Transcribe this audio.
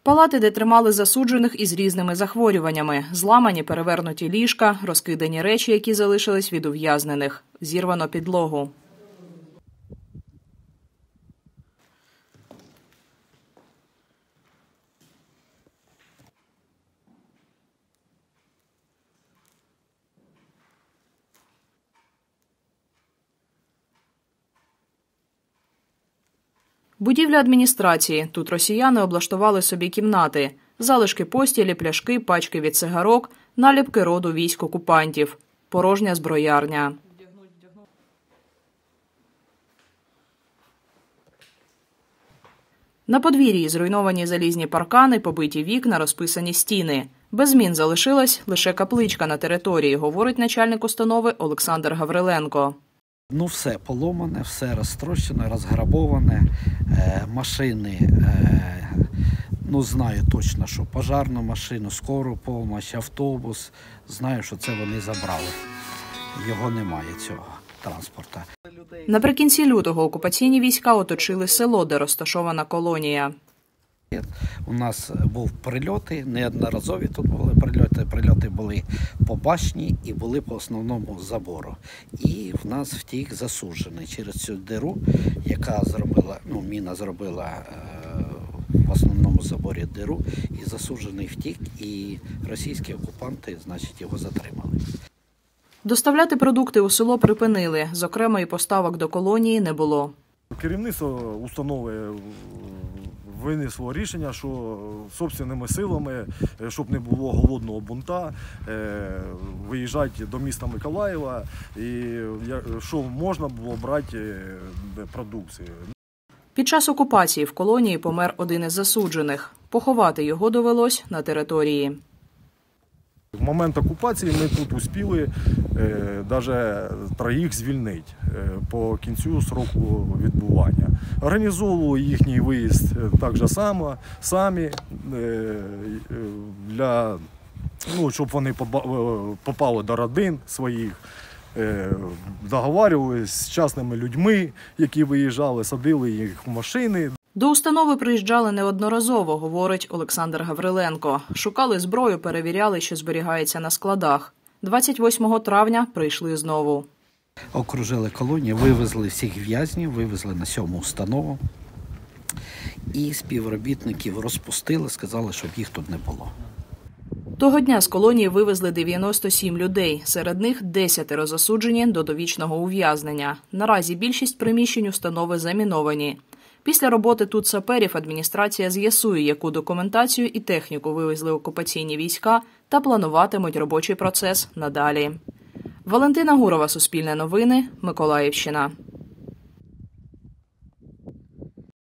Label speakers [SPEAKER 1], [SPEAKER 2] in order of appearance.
[SPEAKER 1] Палати, де тримали засуджених із різними захворюваннями. Зламані перевернуті ліжка, розкидані речі, які залишились від ув'язнених. Зірвано підлогу. Будівля адміністрації. Тут росіяни облаштували собі кімнати. Залишки постілі, пляшки, пачки від цигарок, наліпки роду військ окупантів. Порожня зброярня. На подвір'ї зруйновані залізні паркани, побиті вікна, розписані стіни. Без змін залишилась лише капличка на території, говорить начальник установи Олександр Гавриленко.
[SPEAKER 2] Ну, все поломане, все розтрощене, розграбоване, машини, знаю точно, що пожарну машину, скору допомогу, автобус, знаю, що це вони забрали. Його немає, цього транспорту.
[SPEAKER 1] Наприкінці лютого окупаційні війська оточили село, де розташована колонія.
[SPEAKER 2] У нас були прильоти, неодноразові тут були прильоти. Прильоти були по башні і були по основному забору. І в нас втік засуджений через цю диру, яка зробила, міна зробила в основному заборі диру, і засуджений втік, і російські окупанти, його затримали.
[SPEAKER 1] Доставляти продукти у село припинили, зокрема і поставок до колонії не було.
[SPEAKER 3] Керівництво установи винесло рішення, що собственними силами, щоб не було голодного бунта, виїжджати до міста Миколаєва і що можна було брати продукцію.
[SPEAKER 1] Під час окупації в колонії помер один із засуджених. Поховати його довелось на території.
[SPEAKER 3] В момент окупації ми тут успіли навіть 3 звільнити по кінцю строку відбування. Організовували їхній виїзд так же само, самі, щоб вони попали до родин своїх. Договарювалися з частними людьми, які виїжджали, садили їх в машини.
[SPEAKER 1] До установи приїжджали неодноразово, говорить Олександр Гавриленко. Шукали зброю, перевіряли, що зберігається на складах. 28 травня прийшли знову.
[SPEAKER 2] Окружили колонію, вивезли всіх в'язнів, вивезли на 7-му установу. І співробітників розпустили, сказали, щоб їх тут не було.
[SPEAKER 1] Того дня з колонії вивезли 97 людей. Серед них 10 засуджені до довічного ув'язнення. Наразі більшість приміщень установи заміновані. Після роботи тут саперів адміністрація з'ясує, яку документацію і техніку вивезли окупаційні війська та плануватимуть робочий процес надалі. Валентина Гурова, Суспільне новини, Миколаївщина.